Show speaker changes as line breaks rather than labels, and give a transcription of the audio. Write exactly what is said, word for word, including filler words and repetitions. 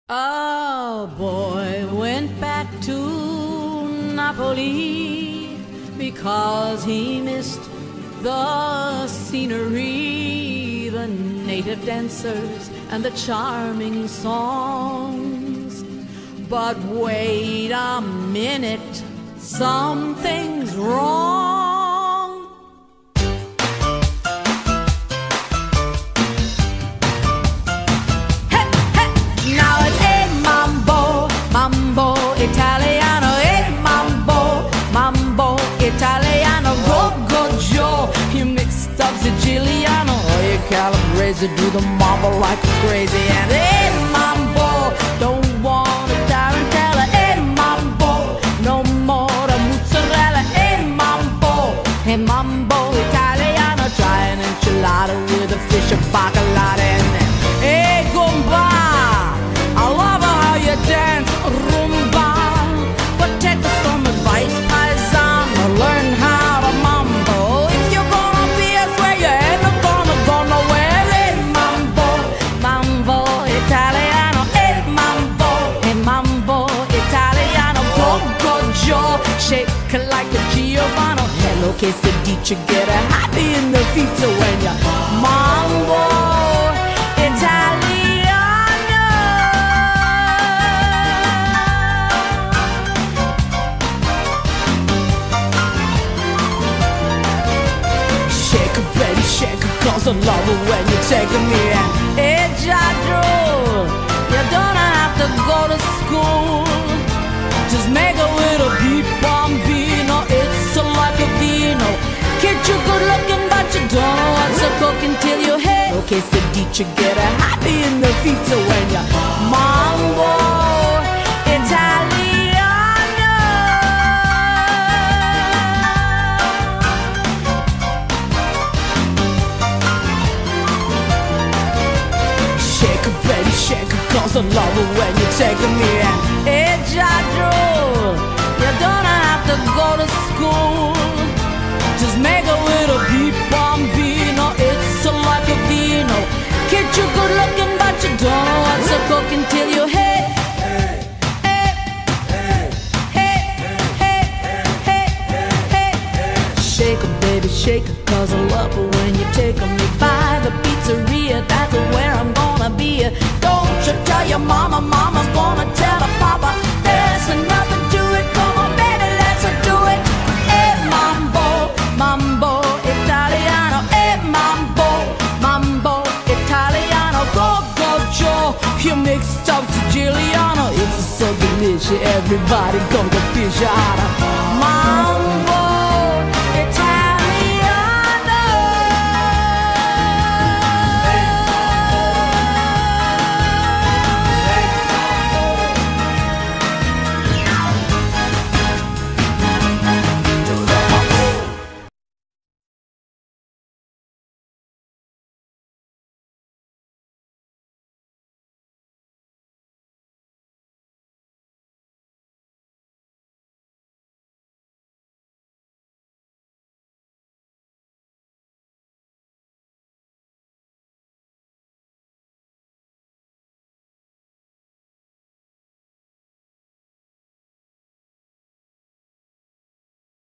A boy went back to Napoli because he missed the scenery, the native dancers, and the charming songs. But wait a minute, something's wrong. Hey, hey, now it's a mambo, mambo Italiano, a mambo, mambo Italiano, go go Joe, you mixed up Siciliano, or you calabrese, do the mambo like crazy, and a mambo, don't want a tarantella, a mambo, no more a mozzarella, a mambo, a mambo Italiano, try an enchilada with a fish or bacalao, and then, hey gumba, I love how you dance rumba, but take some advice, paisan, learn how to mambo. If you're gonna be, I swear you ain't gonna go nowhere. Hey mambo, mambo Italiano, hey mambo, hey mambo Italiano, go go Joe, shake like a Giovanni. Hello, quesadilla, get a happy in the feet, so when you mambo Italiano. Shake it, baby, shake it, cause I love it when you're taking me in. Hey, Jadro, you don't have to go to school. Just make a little beat bambino, it's like a vino. Kid, you're good looking, but you don't know what's a cooking till you hit. Okay, so did you get a happy in the feet, so when you mambo Italiano. Shake it, baby, shake it, cause I love it when you're taking me in. Hey, Jadro, you don't have to go to school. Just make a little beat bambino, it's like a vino. Kid, you're good looking, but you don't know what's a cooking till you hit. Hey, hey, hey, hey, hey, hey. Shake it, baby, shake it, cause I love it when you're taking me by the pizzeria. That's where I'm gonna be. Don't you tell your mama, mama's gonna tell her papa. There's nothing to it, come on baby, let's do it. Hey mambo, mambo Italiano, hey mambo, mambo Italiano, go go Joe, you mixed up Siciliano. It's so delicious, everybody come to fish out of mambo.